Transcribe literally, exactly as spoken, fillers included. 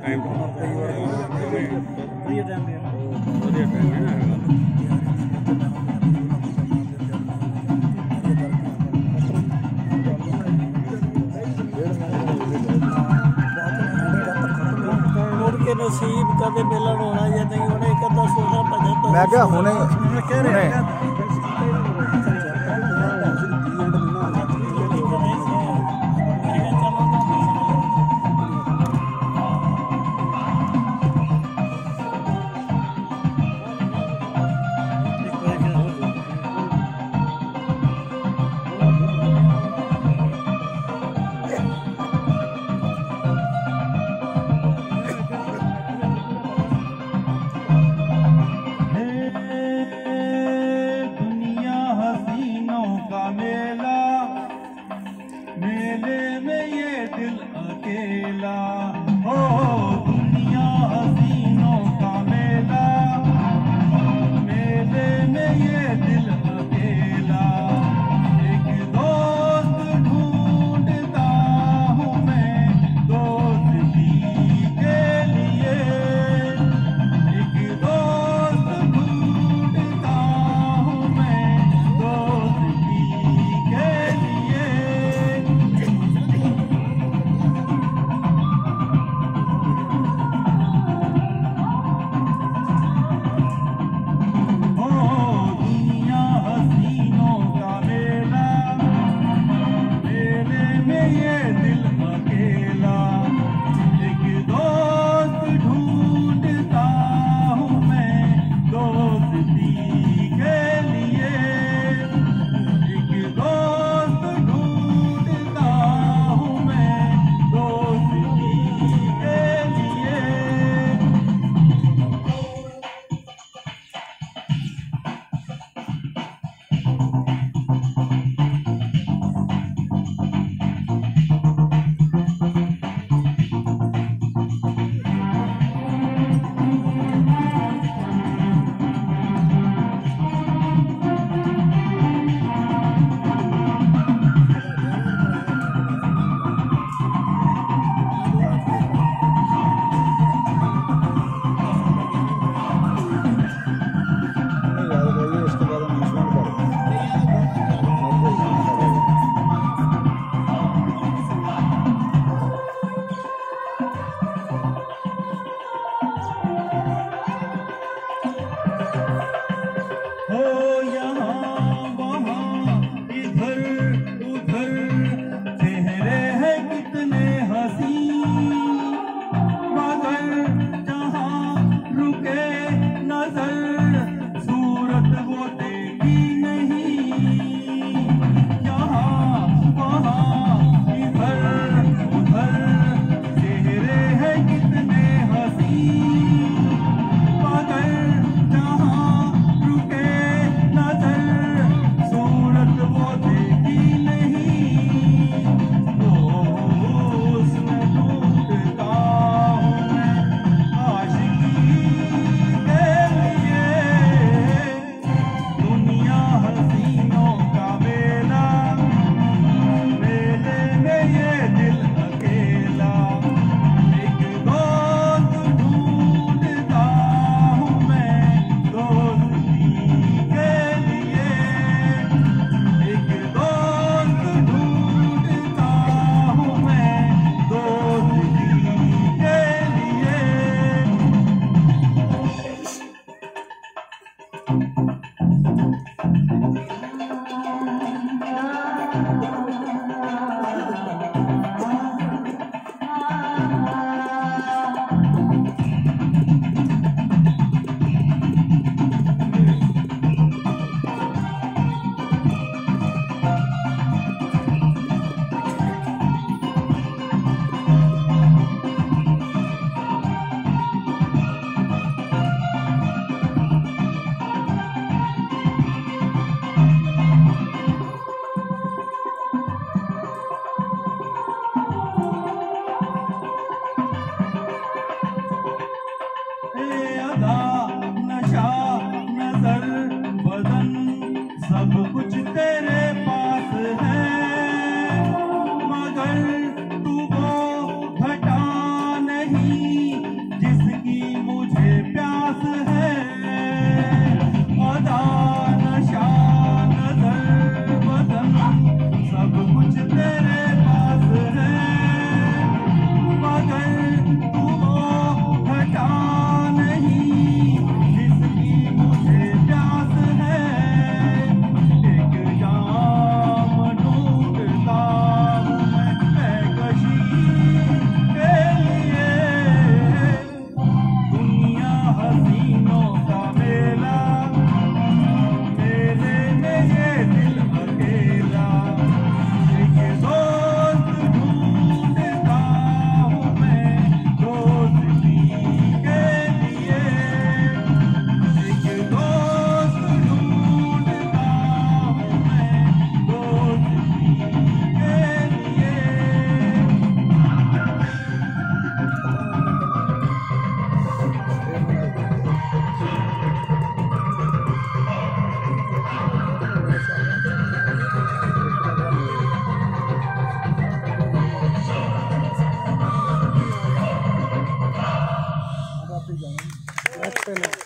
time ਵਧੀਆ time ਹੈ ਵਧੀਆ ਟਾਈਮ ਹੈ के नसीब कदे मिलन होना या नहीं होना एक अद्धा सोना भजन मैं क्या हुने हुने मेले में ये दिल अकेला हो दुनिया हसीनों का मेला मेले में ये दिल अकेला एक दोस्त ढूंढता हूँ मैं दोस्ती के लिए एक दोस्त ढूंढता हूँ मैं दोस्ती के लिए ये दिल अकेला एक दोस्त ढूंढता हूँ मैं दोस्ती के लिए एक दोस्त ढूंढता हूँ मैं दोस्ती के लिए हो यहाँ वहाँ इधर उधर चेहरे हैं कितने हंसी मगर जहाँ रुके नजर सूरत वो देखी नहीं यहाँ वहाँ इधर उधर चेहरे हैं कितने